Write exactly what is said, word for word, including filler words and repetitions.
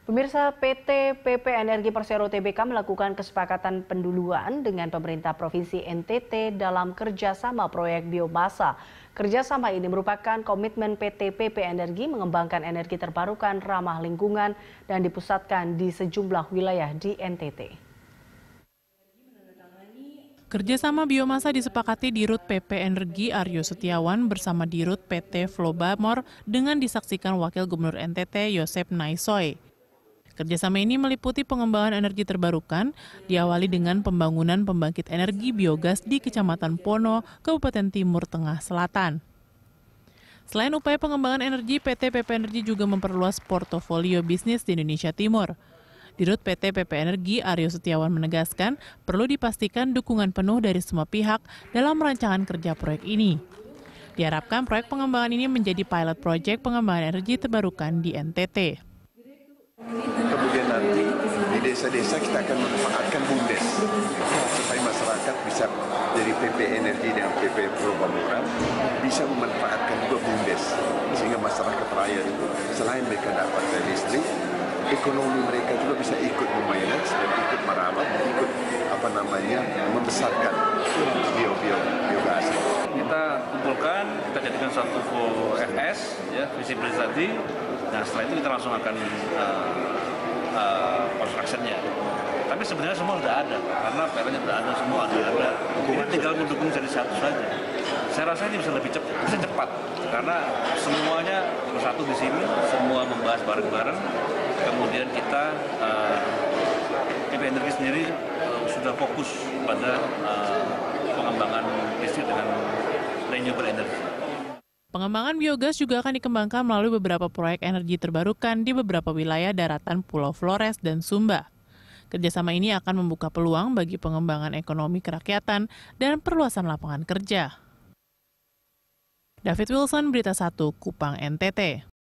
Pemirsa, P T P P Energi Persero Tbk melakukan kesepakatan penduluan dengan pemerintah Provinsi N T T dalam kerjasama proyek biomasa. Kerjasama ini merupakan komitmen P T P P Energi mengembangkan energi terbarukan ramah lingkungan dan dipusatkan di sejumlah wilayah di N T T. Kerjasama biomasa disepakati Dirut P P Energi Aryo Setiawan bersama Dirut P T Flobamor dengan disaksikan Wakil Gubernur N T T Yosep Naisoy. Kerjasama ini meliputi pengembangan energi terbarukan, diawali dengan pembangunan pembangkit energi biogas di Kecamatan Pono, Kabupaten Timur Tengah Selatan. Selain upaya pengembangan energi, P T P P Energi juga memperluas portofolio bisnis di Indonesia Timur. Dirut P T P P Energi Aryo Setiawan menegaskan perlu dipastikan dukungan penuh dari semua pihak dalam rancangan kerja proyek ini. Diharapkan proyek pengembangan ini menjadi pilot proyek pengembangan energi terbarukan di N T T. Kemudian nanti di desa-desa kita akan memanfaatkan BUMDes supaya masyarakat bisa dari P P Energi dan P P Flobamor bisa memanfaatkan dua BUMDes sehingga masyarakat rakyat itu selain mereka dapat listrik, ekonomi mereka juga bisa ikut memanage dan ikut merawat dan ikut apa namanya membesarkan bio bio biogas. Kita kumpulkan, kita jadikan satu F S, ya, visibility tadi. Nah setelah itu kita langsung akan uh, uh, construction-nya. Tapi sebenarnya semua sudah ada, karena P R-nya sudah ada, semua ada. ada. Ini tinggal mendukung jadi satu saja. Saya rasa ini bisa lebih cepat, bisa cepat, karena semuanya bersatu di sini, semua membahas bareng-bareng. Kemudian kita uh, P P Energi sendiri uh, sudah fokus pada uh, pengembangan listrik dengan renewable energy. Pengembangan biogas juga akan dikembangkan melalui beberapa proyek energi terbarukan di beberapa wilayah daratan Pulau Flores dan Sumba. Kerjasama ini akan membuka peluang bagi pengembangan ekonomi kerakyatan dan perluasan lapangan kerja. David Wilson, Berita Satu, Kupang, N T T.